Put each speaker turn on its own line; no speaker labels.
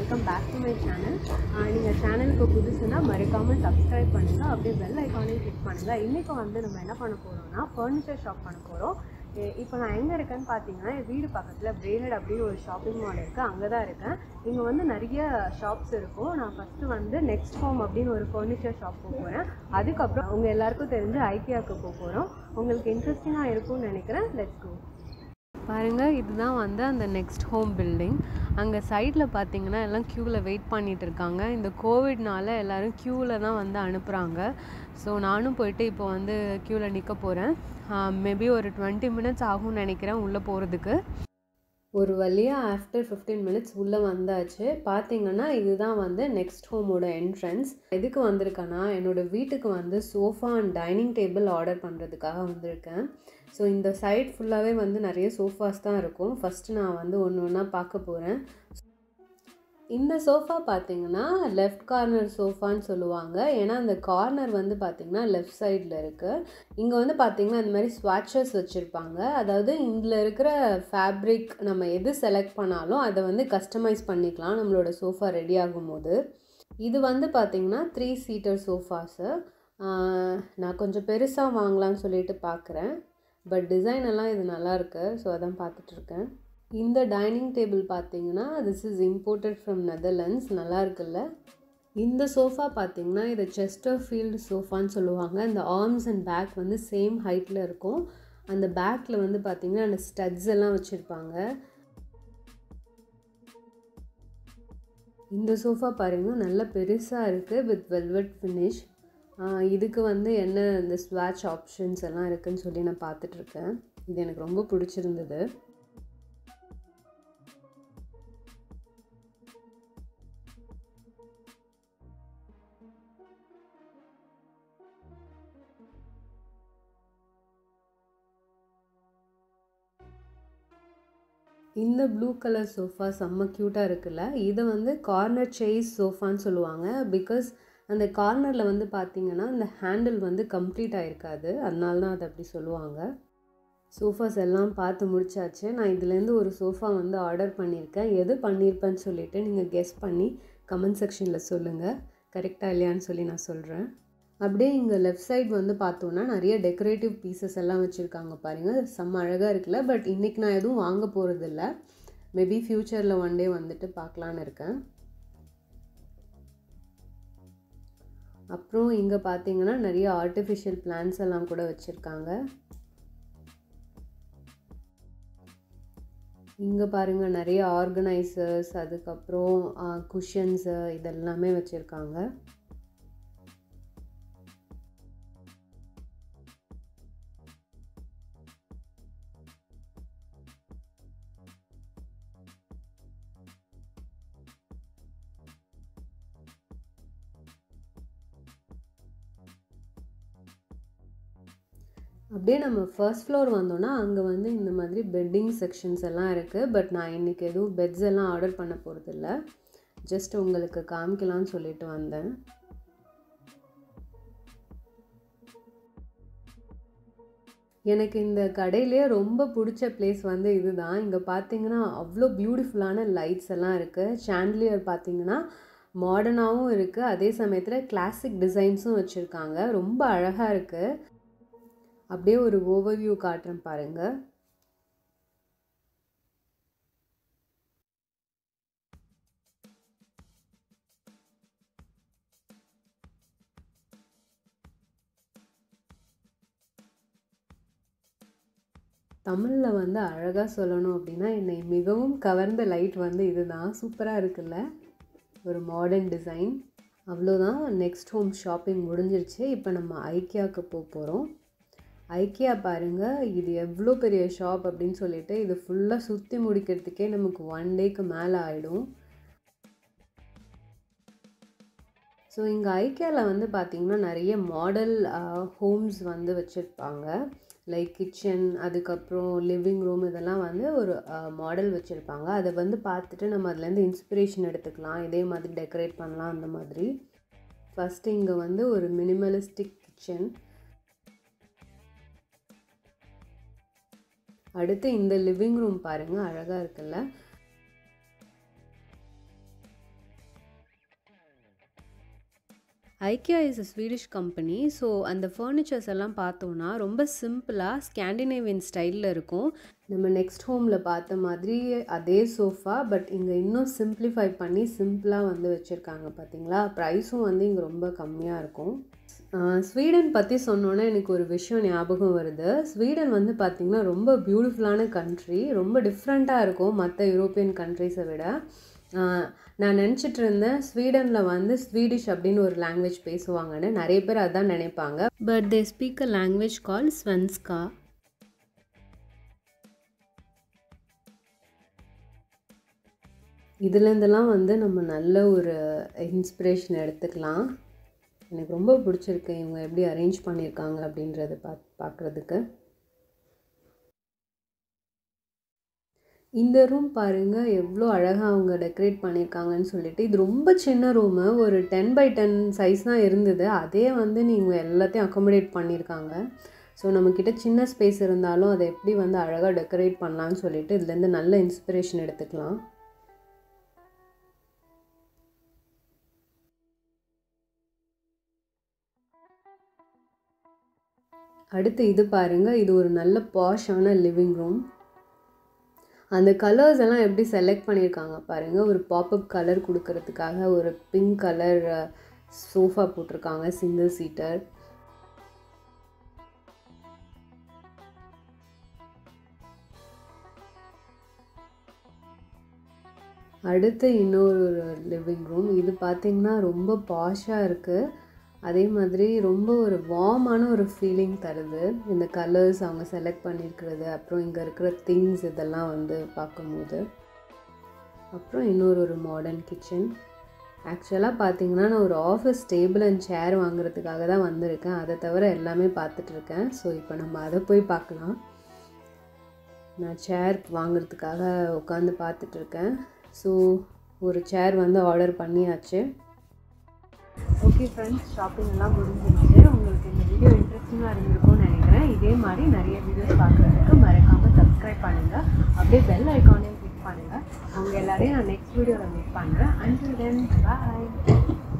Welcome back to my channel. நீங்கள் சேனலுக்கு புதுசுன்னா மறக்காமல் சப்ஸ்கிரைப் பண்ணுங்கள், அப்படியே பெல் ஐக்கானையும் கிளிக் பண்ணுங்கள். இன்றைக்கி வந்து நம்ம என்ன பண்ண போகிறோம்னா ஃபர்னிச்சர் ஷாப் பண்ண போகிறோம். இப்போ நான் எங்கே இருக்கேன்னு பார்த்தீங்கன்னா, என் வீடு பக்கத்தில் பிரேஹட் அப்படின்னு ஒரு ஷாப்பிங் மால் இருக்குது, அங்கே தான் இருக்கேன். இங்கே வந்து நிறைய ஷாப்ஸ் இருக்கும். நான் ஃபஸ்ட்டு வந்து நெக்ஸ்ட் ஹோம் அப்படின்னு ஒரு ஃபர்னிச்சர் ஷாப் போக போகிறேன். அதுக்கப்புறம் உங்கள் எல்லாருக்கும் தெரிஞ்சு ஐக்கியாவுக்கு போக போகிறோம். உங்களுக்கு இன்ட்ரெஸ்டிங்காக இருக்கும்னு நினைக்கிறேன். Let's go. பாருங்கள், இதுதான் வந்து அந்த நெக்ஸ்ட் ஹோம் பில்டிங். அங்கே சைடில் பார்த்தீங்கன்னா எல்லாம் க்யூவில் வெயிட் பண்ணிகிட்டு இருக்காங்க. இந்த கோவிட்னால எல்லோரும் க்யூவில் தான் வந்து அனுப்புகிறாங்க. ஸோ நானும் போயிட்டு இப்போ வந்து க்யூவில் நிற்க போகிறேன். மேபி ஒரு 20 மினிட்ஸ் ஆகும்னு நினைக்கிறேன் உள்ளே போகிறதுக்கு. ஒரு வழியாக ஆஃப்டர் 15 மினிட்ஸ் உள்ளே வந்தாச்சு. பார்த்தீங்கன்னா இதுதான் வந்து நெக்ஸ்ட் ஹோமோட என்ட்ரன்ஸ். எதுக்கு வந்திருக்கேன்னா, என்னோடய வீட்டுக்கு வந்து sofa and dining table order பண்ணுறதுக்காக வந்திருக்கேன். ஸோ இந்த சைட் ஃபுல்லாகவே வந்து நிறைய சோஃபாஸ் தான் இருக்கும். ஃபஸ்ட்டு நான் வந்து ஒன்று ஒன்றா பார்க்க போகிறேன். இந்த சோஃபா பார்த்தீங்கன்னா லெஃப்ட் கார்னர் சோஃபான்னு சொல்லுவாங்க. ஏன்னா அந்த கார்னர் வந்து பார்த்திங்கன்னா லெஃப்ட் சைடில் இருக்குது. இங்கே வந்து பார்த்திங்கன்னா இந்த மாதிரி ஸ்வாட்சஸ் வச்சுருப்பாங்க. அதாவது இதில் இருக்கிற ஃபேப்ரிக் நம்ம எது செலக்ட் பண்ணாலும் அதை வந்து கஸ்டமைஸ் பண்ணிக்கலாம் நம்மளோட சோஃபா ரெடி ஆகும்போது. இது வந்து பார்த்திங்கன்னா 3 சீட்டர் சோஃபாஸு. நான் கொஞ்சம் பெருசாக வாங்கலான்னு சொல்லிட்டு பார்க்குறேன். பட் டிசைன் எல்லாம் இது நல்லாயிருக்கு. ஸோ அதான் பார்த்துட்ருக்கேன். இந்த டைனிங் டேபிள் பார்த்தீங்கன்னா this is imported from Netherlands. நல்லா இருக்குல்ல. இந்த சோஃபா பார்த்தீங்கன்னா இதை செஸ்டர்ஃபீல்டு சோஃபான்னு சொல்லுவாங்க. இந்த ஆர்ம்ஸ் அண்ட் பேக் வந்து சேம் ஹைட்டில் இருக்கும். அந்த பேக்கில் வந்து பார்த்திங்கன்னா அந்த ஸ்டட்ஸ் எல்லாம் வச்சுருப்பாங்க. இந்த சோஃபா பாருங்கள், நல்ல பெருசாக இருக்குது வித் வெல்வெட் ஃபினிஷ். இதுக்கு வந்து என்ன இந்த ஸ்வாட்ச் ஆப்ஷன்ஸ் எல்லாம் இருக்குதுன்னு சொல்லி நான் பார்த்துட்ருக்கேன். இது எனக்கு ரொம்ப பிடிச்சிருந்தது. இந்த ப்ளூ கலர் சோஃபா செம்ம க்யூட்டாக இருக்குல்ல. இதை வந்து கார்னர் சேஸ் சோஃபான்னு சொல்லுவாங்க. பிகாஸ் அந்த கார்னரில் வந்து பார்த்திங்கன்னா இந்த ஹேண்டில் வந்து கம்ப்ளீட் ஆகிருக்காது, அதனால தான் அதை அப்படி சொல்லுவாங்க. சோஃபாஸ் எல்லாம் பார்த்து முடிச்சாச்சு. நான் இதுலேருந்து ஒரு சோஃபா வந்து ஆர்டர் பண்ணியிருக்கேன். எது பண்ணியிருப்பேன்னு சொல்லிவிட்டு நீங்கள் கெஸ் பண்ணி கமெண்ட் செக்ஷனில் சொல்லுங்கள். கரெக்டாக இல்லையான்னு சொல்லி நான் சொல்கிறேன். அப்படியே இங்கே லெஃப்ட் சைட் வந்து பார்த்தோன்னா நிறைய டெக்கரேட்டிவ் பீசஸ் எல்லாம் வச்சுருக்காங்க பாருங்கள். செம்ம அழகாக இருக்குல்ல. பட் இன்றைக்கி நான் எதுவும் வாங்க போகிறதில்ல. மேபி ஃப்யூச்சரில் ஒன் டே வந்துட்டு பார்க்கலான்னு இருக்கேன். அப்புறம் இங்கே பார்த்தீங்கன்னா நிறைய ஆர்டிஃபிஷியல் பிளான்ஸ் எல்லாம் கூட வச்சுருக்காங்க. இங்கே பாருங்கள், நிறைய ஆர்கனைசர்ஸ், அதுக்கப்புறம் குஷன்ஸு இதெல்லாமே வச்சுருக்காங்க. அப்படியே நம்ம ஃபர்ஸ்ட் ஃப்ளோர் வந்தோன்னா அங்கே வந்து இந்த மாதிரி பெட்டிங் செக்ஷன்ஸ் எல்லாம் இருக்குது. பட் நான் இன்றைக்கி எதுவும் பெட்ஸ் எல்லாம் ஆர்டர் பண்ண போகிறதில்ல. ஜஸ்ட் உங்களுக்கு காமிக்கலான்னு சொல்லிட்டு வந்தேன். எனக்கு இந்த கடையிலே ரொம்ப பிடிச்ச பிளேஸ் வந்து இதுதான். இங்கே பார்த்தீங்கன்னா அவ்வளோ பியூட்டிஃபுல்லான லைட்ஸ் எல்லாம் இருக்குது. சாண்ட்லியர் பார்த்தீங்கன்னா மாடர்னாகவும் இருக்குது, அதே சமயத்தில் கிளாசிக் டிசைன்ஸும் வச்சுருக்காங்க. ரொம்ப அழகாக இருக்குது. அப்படியே ஒரு ஓவர்வியூ காட்டுறேன் பாருங்கள். தமிழில் வந்து அழகாக சொல்லணும் அப்படின்னா என்னை மிகவும் கவர்ந்த லைட் வந்து இதுதான். சூப்பராக இருக்குல்ல, ஒரு மாடர்ன் டிசைன். அவ்வளோதான், நெக்ஸ்ட் ஹோம் ஷாப்பிங் முடிஞ்சிருச்சு. இப்போ நம்ம ஐக்கியாவுக்கு போக போகிறோம். ஐக்கியா பாருங்கள், இது எவ்வளோ பெரிய ஷாப் அப்படின்னு சொல்லிட்டு இது ஃபுல்லாக சுற்றி முடிக்கிறதுக்கே நமக்கு 1 டேக்கு மேலே ஆகிடும். ஸோ இங்கே ஐக்கியாவில் வந்து பார்த்திங்கன்னா நிறைய மாடல் ஹோம்ஸ் வந்து வச்சுருப்பாங்க. லைக் கிச்சன், அதுக்கப்புறம் லிவிங் ரூம், இதெல்லாம் வந்து ஒரு மாடல் வச்சுருப்பாங்க. அதை வந்து பார்த்துட்டு நம்ம அதுலேருந்து இன்ஸ்பிரேஷன் எடுத்துக்கலாம், இதே மாதிரி டெக்கரேட் பண்ணலாம் அந்த மாதிரி. ஃபஸ்ட்டு இங்கே வந்து ஒரு மினிமலிஸ்டிக் கிச்சன். அடுத்து இந்த லிவிங் ரூம் பாருங்கள், அழகாக இருக்குல்ல. IKEA is a Swedish company. So அந்த ஃபர்னிச்சர்ஸ் எல்லாம் பார்த்தோன்னா ரொம்ப சிம்பிளாக ஸ்கேண்டினேவியன் ஸ்டைலில் இருக்கும். நம்ம நெக்ஸ்ட் ஹோமில் பார்த்த மாதிரி அதே சோஃபா, பட் இங்கே இன்னும் சிம்பிளிஃபை பண்ணி சிம்பிளாக வந்து வச்சுருக்காங்க பார்த்தீங்களா. ப்ரைஸும் வந்து இங்கே ரொம்ப கம்மியாக இருக்கும். ஸ்வீடன் பற்றி சொன்னோன்னே எனக்கு ஒரு விஷயம் ஞாபகம் வருது. ஸ்வீடன் வந்து பார்த்திங்கன்னா ரொம்ப பியூட்டிஃபுல்லான கண்ட்ரி, ரொம்ப டிஃப்ரெண்ட்டாக இருக்கும் மற்ற யூரோப்பியன் கண்ட்ரிஸை விட. நான் நினச்சிட்டு இருந்தேன் ஸ்வீடனில் வந்து ஸ்வீடிஷ் அப்படின்னு ஒரு லாங்குவேஜ் பேசுவாங்கன்னு. நிறைய பேர் அதான் நினைப்பாங்க. But they speak a language call Svenska. இதுலேருந்தெல்லாம் வந்து நம்ம நல்ல ஒரு இன்ஸ்பிரேஷன் எடுத்துக்கலாம். எனக்கு ரொம்ப பிடிச்சிருக்கு இவங்க எப்படி அரேஞ்ச் பண்ணியிருக்காங்க அப்படின்றத பார்க்குறதுக்கு. இந்த ரூம் பாருங்கள் எவ்வளோ அழகாக அவங்க டெக்கரேட் பண்ணியிருக்காங்கன்னு சொல்லிட்டு. இது ரொம்ப சின்ன ரூமு, ஒரு 10x10 சைஸ் தான் இருந்தது. அதே வந்து நீங்கள் எல்லாத்தையும் அக்காமடேட் பண்ணியிருக்காங்க. ஸோ நம்மக்கிட்ட சின்ன ஸ்பேஸ் இருந்தாலும் அதை எப்படி வந்து அழகாக டெக்கரேட் பண்ணலான்னு சொல்லிட்டு இதுலேருந்து நல்ல இன்ஸ்பிரேஷன் எடுத்துக்கலாம். அடுத்து இது பாருங்கள், இது ஒரு நல்ல பாஷான லிவிங் ரூம். அந்த கலர்ஸ் எல்லாம் எப்படி செலக்ட் பண்ணியிருக்காங்க பாருங்கள். ஒரு பாப்அப் கலர் கொடுக்கறதுக்காக ஒரு பிங்க் கலர் சோஃபா போட்டிருக்காங்க, சிங்கிள் சீட்டர். அடுத்து இன்னொரு லிவிங் ரூம். இது பார்த்திங்கன்னா ரொம்ப பாஷாக இருக்குது. அதே மாதிரி ரொம்ப ஒரு வார்மான ஒரு ஃபீலிங் தருது இந்த கலர்ஸ் அவங்க செலக்ட் பண்ணியிருக்கிறது. அப்புறம் இங்கே இருக்கிற திங்ஸ் இதெல்லாம் வந்து பார்க்கும்போது. அப்புறம் இன்னொரு மாடர்ன் கிச்சன். ஆக்சுவலாக பார்த்திங்கன்னா நான் ஒரு ஆஃபீஸ் டேபிள் அண்ட் சேர் வாங்குறதுக்காக தான் வந்திருக்கேன். அதை தவிர எல்லாமே பார்த்துட்ருக்கேன். ஸோ இப்போ நம்ம அதை போய் பார்க்கலாம். நான் சேர் வாங்குறதுக்காக உட்காந்து பார்த்துட்ருக்கேன். ஸோ ஒரு சேர் வந்து ஆர்டர் பண்ணியாச்சு. ஓகே ஃப்ரெண்ட்ஸ், ஷாப்பிங் எல்லாம் முடிஞ்சிருச்சு. உங்களுக்கு இந்த வீடியோ இன்ட்ரெஸ்டிங்காக இருந்திருக்கும்னு நினைக்கிறேன். இதே மாதிரி நிறைய வீடியோஸ் பார்க்குறதுக்கு மறக்காமல் சப்ஸ்கிரைப் பண்ணுங்கள். அப்படியே பெல் ஐக்கானையும் கிளிக் பண்ணுங்கள். அவங்க எல்லாரையும் நான் நெக்ஸ்ட் வீடியோவில் மீட் பண்ணுறேன். அண்டில் தென், பாய்.